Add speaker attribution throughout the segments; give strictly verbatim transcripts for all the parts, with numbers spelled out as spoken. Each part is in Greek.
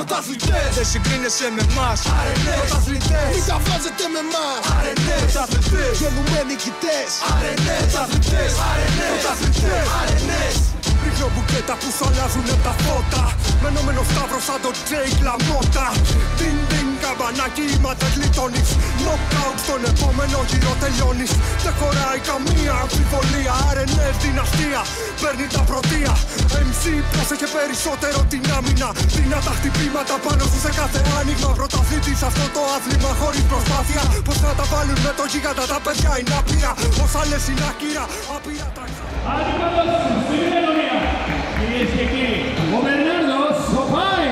Speaker 1: Πρωταθλητές, δεν συγκρίνεσαι με εμάς. Αρενές, πρωταθλητές, μην τα βάζετε με εμάς. Αρενές, πρωταθλητές, γεννούμε νικητές. Αρενές, πρωταθλητές, αρενές, πρωταθλητές, αρενές. Ρίχνω μπουκέτα που σου αλλάζουνε τα φώτα. Μενόμενο σταύρο σαν το Τζέικ Λαμότα. Τιν τιν καμπανάκι είμαστε γλιτώνεις. Νοκάουτ στον επόμενο γύρο τελειώνεις. Δεν χωράει καμία αμφιβολία. Αρενές δυναστεία, παίρνει τα πρωτεία. εμ σι πρόσεχε περισσότερο την άμυνα. Δυνατά χτυπήματα πάνω σου σε κάθε άνοιγμα. Πρωταθλητής αυτό το άθλημα χωρίς προσπάθεια. Πώς να τα βάλουν με το γίγαντα τα παιδιά είναι άπειρα. Όσα λες είναι άκυρα, άπειρα τα
Speaker 2: Αντιπρόεδρος στην Ιταλία, κυρίες και κύριοι, ο Μπερνάρντο Σοπάι.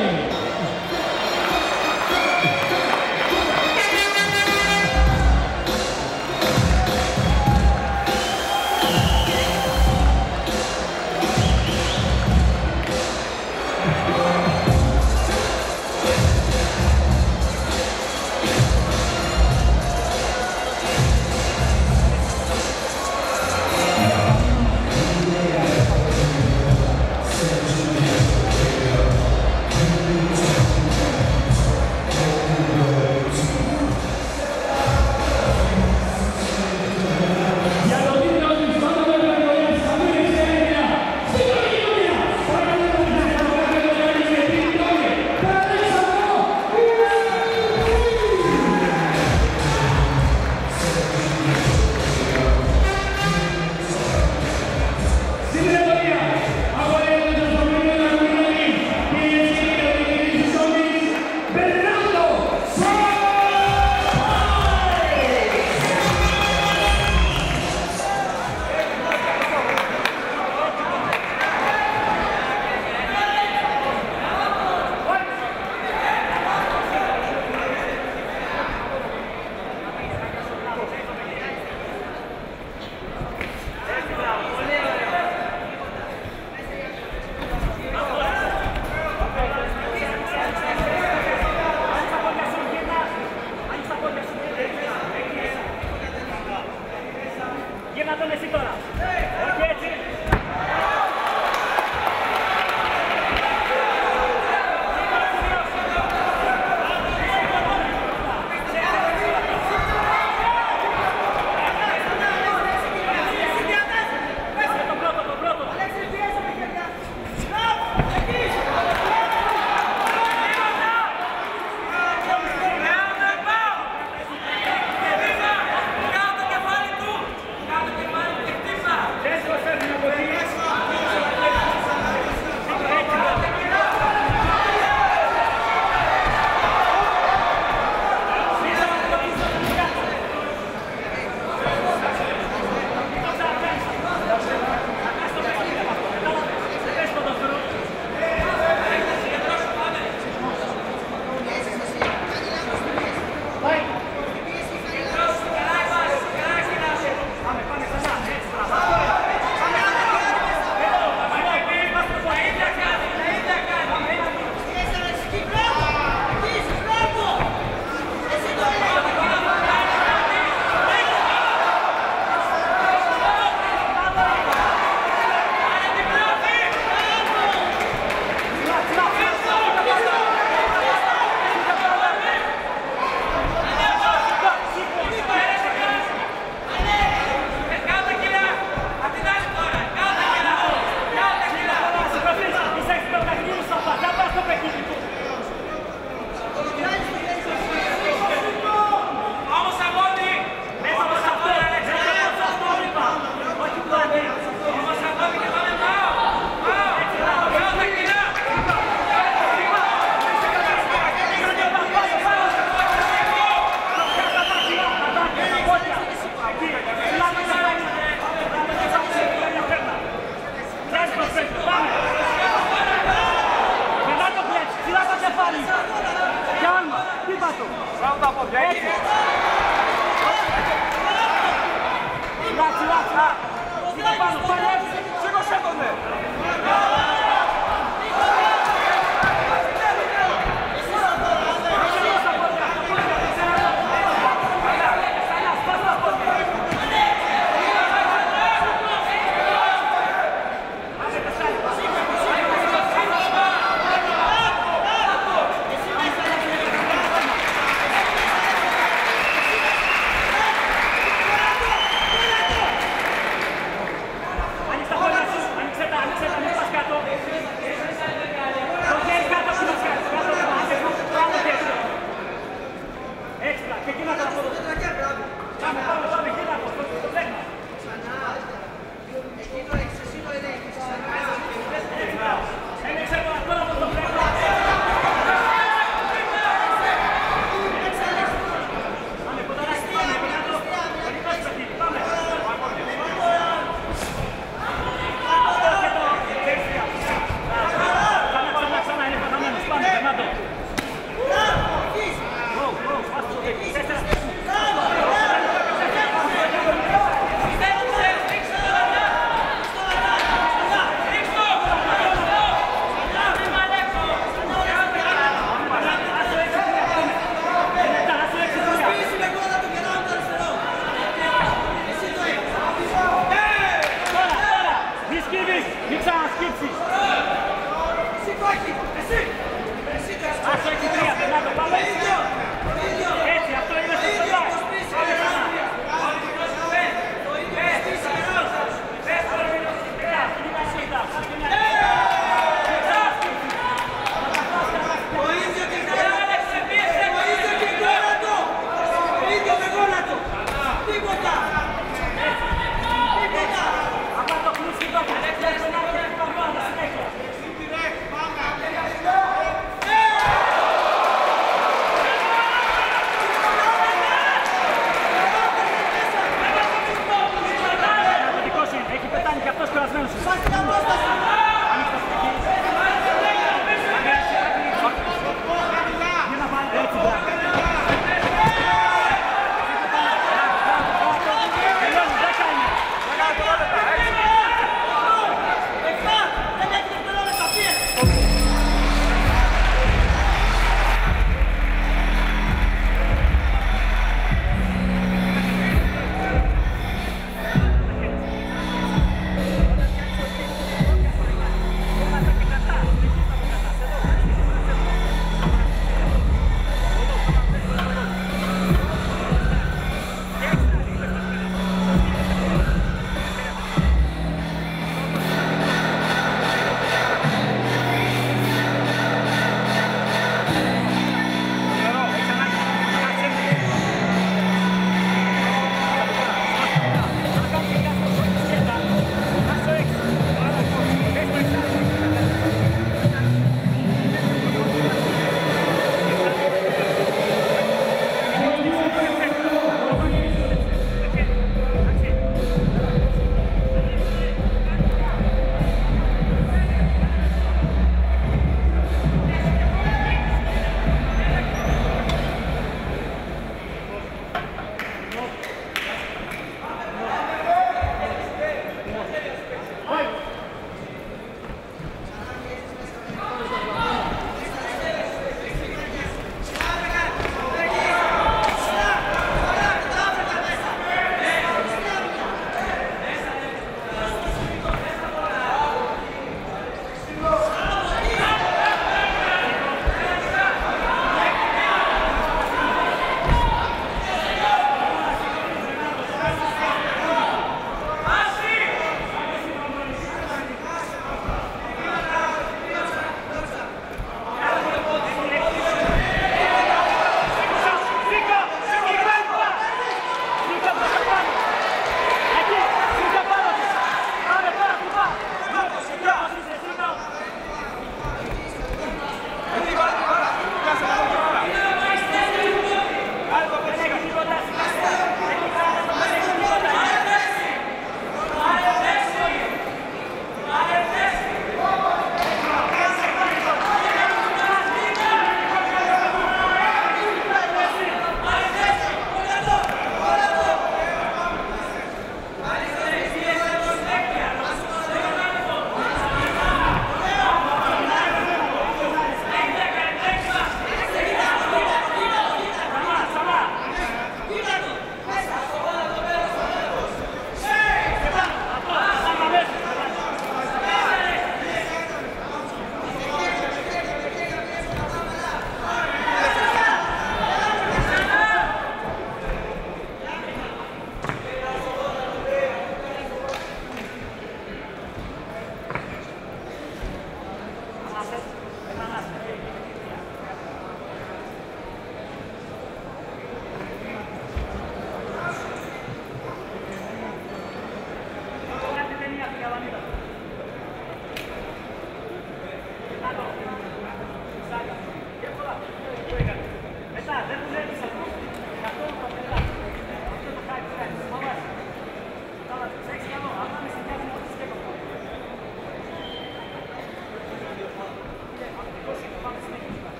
Speaker 3: Thank you.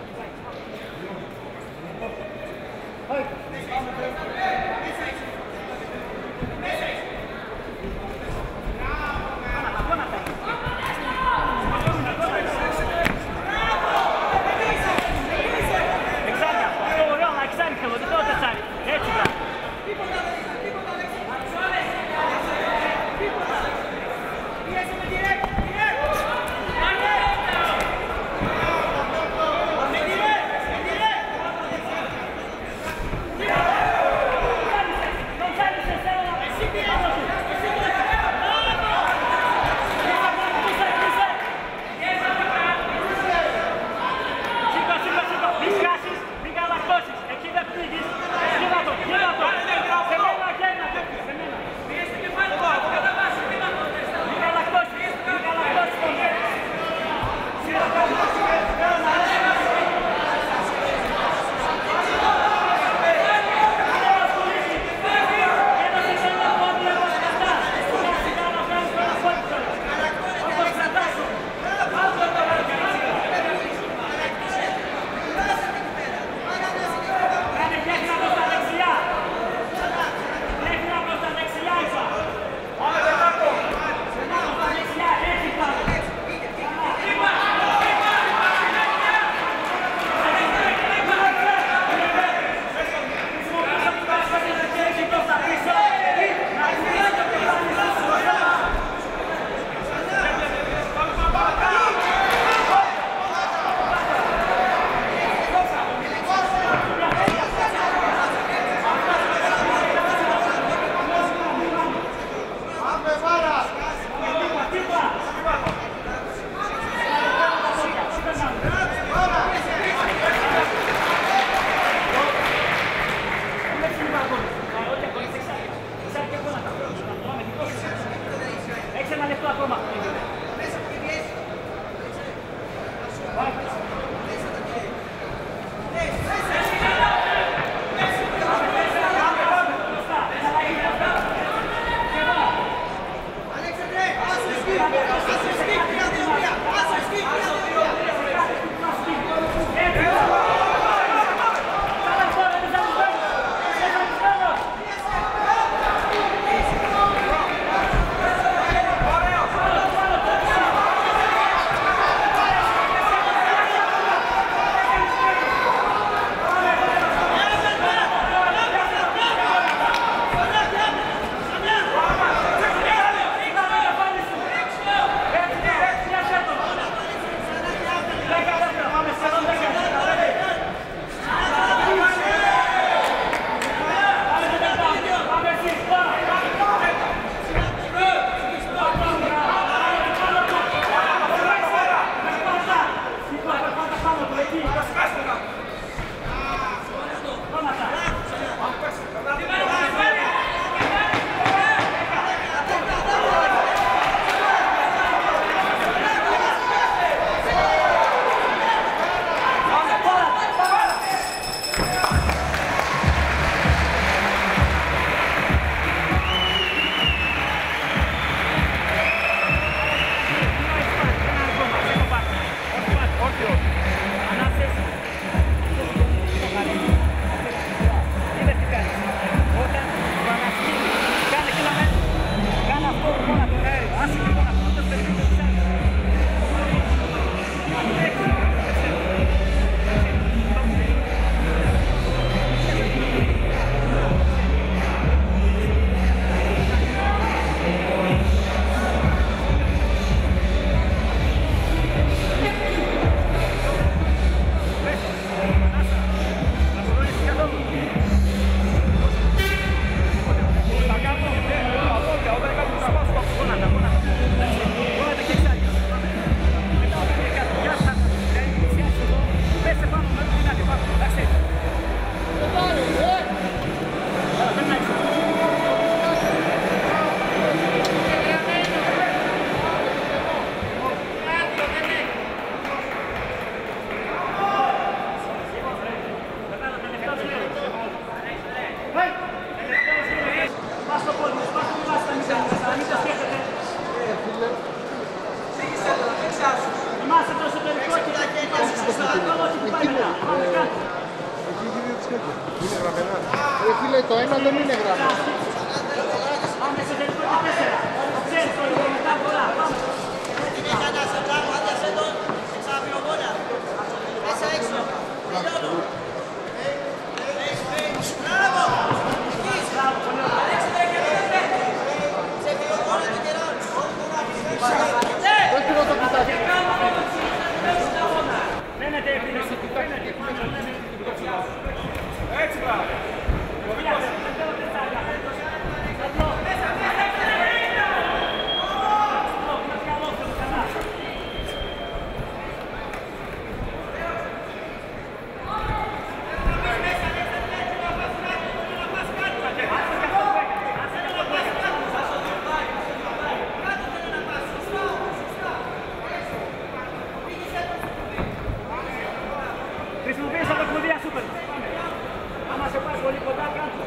Speaker 3: Φίλε, το ένα δεν είναι γραμμένο.
Speaker 2: Πάμε σε τελικό τα τέσσερα. Το ξέρεις το λίγο μετά πολλά. Πάμε.
Speaker 4: Είναι κανένα σε πράγμα, άντιασε τον εξαβιογόνα. Μέσα έξω. Τελειώνω. Μπράβο. Εκεί. Αλέξτε και πέντε. Σε βιογόνα του καιρών.
Speaker 3: Δεν θέλω το κουτάκι.
Speaker 2: Φαίνεται επίλυση.
Speaker 4: Έτσι πράγμα.
Speaker 2: Χρησιμοποίησα το κλειδί σούπερ. Άμα σε πάει πολύ κοντά, κάτω.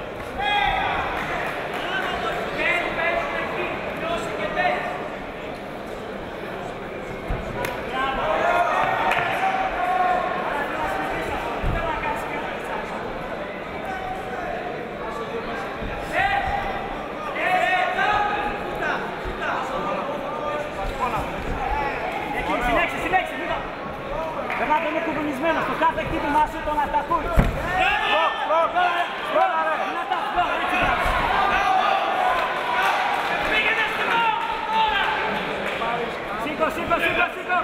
Speaker 2: Συνέχισε, συνέχισε, μην το... Περνάτε είναι κουβενισμένο, στο κάθε χτύπημά σου τον ατακούει. Πήγαινε στην ώρα! Σήκω, σήκω, σήκω, σήκω!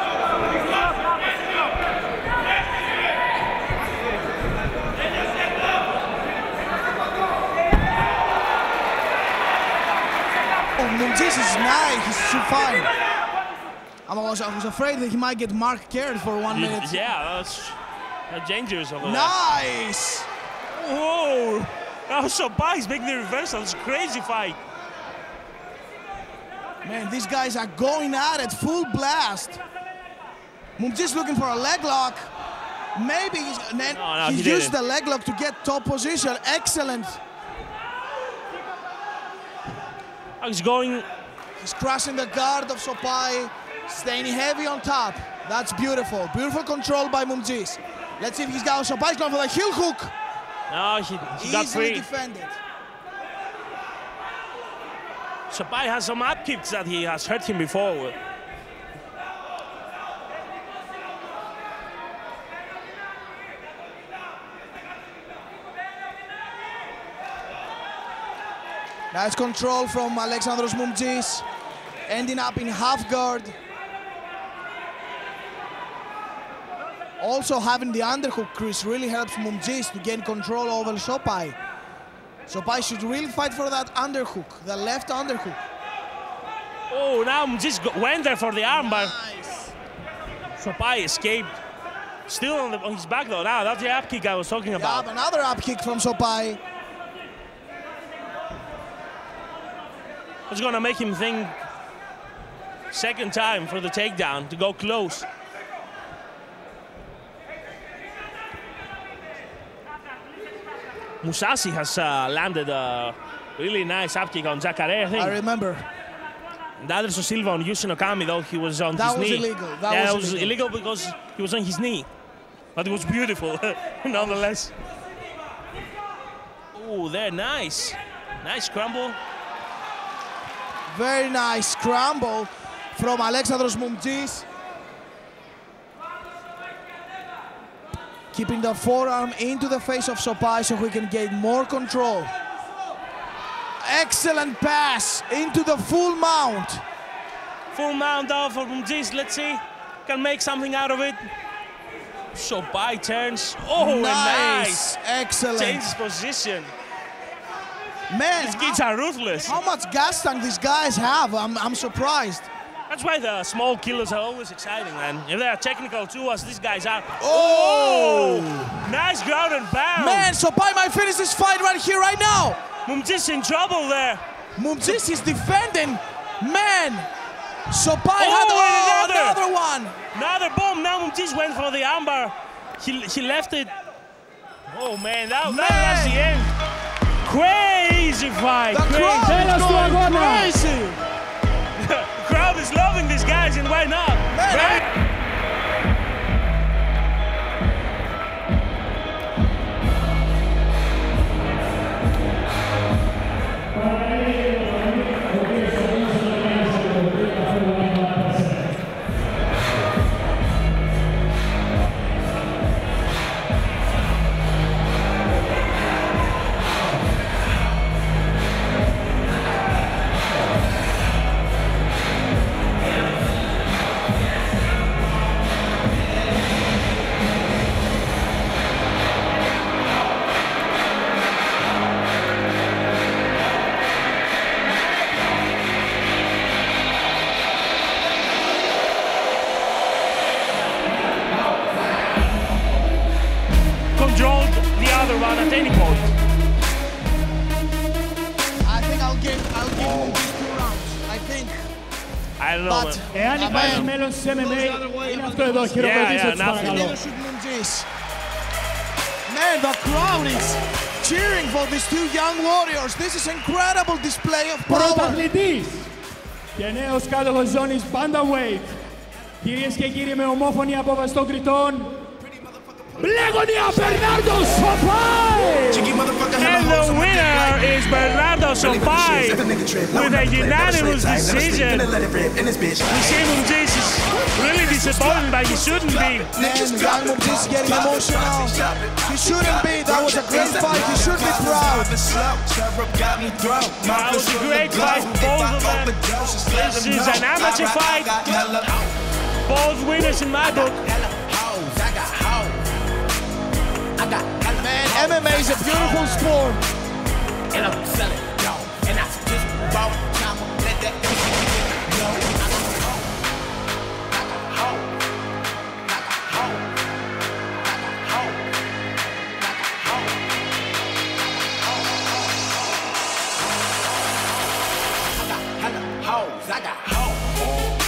Speaker 1: Oh, Moumdis is nice, he's so fine. I was, I was afraid that he might get Mark carried for one minute.
Speaker 5: Yeah, that's uh, dangerous over there.
Speaker 1: Nice!
Speaker 5: Whoa! That was so bad. He's making the reversal. It's a crazy fight.
Speaker 1: Man, these guys are going at it, full blast. Moumdis looking for a leg lock. Maybe he's, and then
Speaker 5: no, no,
Speaker 1: he,
Speaker 5: he
Speaker 1: used
Speaker 5: didn't.
Speaker 1: the leg lock to get top position. Excellent.
Speaker 5: He's going.
Speaker 1: He's crushing the guard of Sopai, staying heavy on top. That's beautiful. Beautiful control by Moumdis. Let's see if he's got Sopai's going for the heel hook.
Speaker 5: No, he, he got
Speaker 1: Easily
Speaker 5: free.
Speaker 1: defended.
Speaker 5: Sopai has some up kicks that he has hurt him before.
Speaker 1: Nice control from Alexandros Moumdis, ending up in half guard. Also having the underhook, Chris, really helps Moumdis to gain control over Sopai. Sopai should really fight for that underhook, the left underhook.
Speaker 5: Oh, now just went there for the arm, but
Speaker 1: Nice.
Speaker 5: Sopai escaped. Still on, the, on his back though. Now that's the up kick I was talking about.
Speaker 1: Yeah, another up kick from Sopai.
Speaker 5: It's gonna make him think second time for the takedown to go close. Mousasi has uh, landed a really nice up kick on Jacare, I think.
Speaker 1: I remember.
Speaker 5: And Anderson Silva on Yushin Okami, though, he was on
Speaker 1: That
Speaker 5: his
Speaker 1: was
Speaker 5: knee.
Speaker 1: illegal. That
Speaker 5: yeah,
Speaker 1: was
Speaker 5: that was
Speaker 1: illegal.
Speaker 5: illegal because he was on his knee. But it was beautiful, nonetheless. Oh, there, nice. Nice scramble.
Speaker 1: Very nice scramble from Alexandros Moumtsis. Keeping the forearm into the face of Sopai so he can gain more control. Excellent pass into the full mount.
Speaker 5: Full mount down for Moumtsis, let's see. Can make something out of it. Sopai turns. Oh,
Speaker 1: nice.
Speaker 5: nice.
Speaker 1: Excellent.
Speaker 5: Changes position.
Speaker 1: Man,
Speaker 5: These kids are ruthless.
Speaker 1: how much gas tank these guys have, I'm, I'm surprised.
Speaker 5: That's why the small killers are always exciting, man. If they are technical too, as these guys are.
Speaker 1: Oh!
Speaker 5: Nice ground and pound.
Speaker 1: Man, Sopai might finish this fight right here, right now.
Speaker 5: Moumtsis in trouble there.
Speaker 1: Moumtsis is defending. Man, Sopai
Speaker 5: Oh,
Speaker 1: had oh,
Speaker 5: another.
Speaker 1: another one.
Speaker 5: Another bomb. Now Moumtsis went for the armbar. He, he left it. Oh, man, that, that was the end. Crazy fight.
Speaker 1: The crowd
Speaker 5: Crazy.
Speaker 1: is going crazy.
Speaker 5: The crowd is loving these guys, and why not?
Speaker 1: Man,
Speaker 5: Right? Controlled the other one at any point.
Speaker 1: I think I'll give, I'll give him these two rounds. I think.
Speaker 5: I don't know.
Speaker 1: But
Speaker 5: man.
Speaker 2: Εάν
Speaker 1: I
Speaker 2: υπάρχει
Speaker 1: mean,
Speaker 2: μέλλον της εμ εμ έι, είναι αυτό εδώ. Χειροκροτήστε
Speaker 5: yeah,
Speaker 2: τους
Speaker 5: nothing.
Speaker 2: παρακαλώ.
Speaker 1: never shoot Moumtsis. Man, the crowd is cheering for these two young warriors. This is incredible display of power.
Speaker 2: Πρωταθλητής και νέος κάτοχος ζώνης Bantamweight. Κυρίες και κύριοι, με ομόφωνη απόφαση των κριτών, Μπλέγωνια Μπερνάρντο Σοπάι!
Speaker 5: And the winner is Bernardo Sopai with a unanimous decision. We see Moumtsis is really disappointed, but he shouldn't be.
Speaker 1: Man, young Moumtsis is getting emotional. He shouldn't be. That was a great fight. He should be proud.
Speaker 5: That was a great fight for both of them. This is an amateur fight. Both winners in my book.
Speaker 1: Man, M M A is a beautiful sport.
Speaker 6: And I'm selling, yo. And I just bought time, let that yo. I got hoe, I got hoe, I got hoe, I got hoe, I got hoe, I got hella hoes, I got hoe.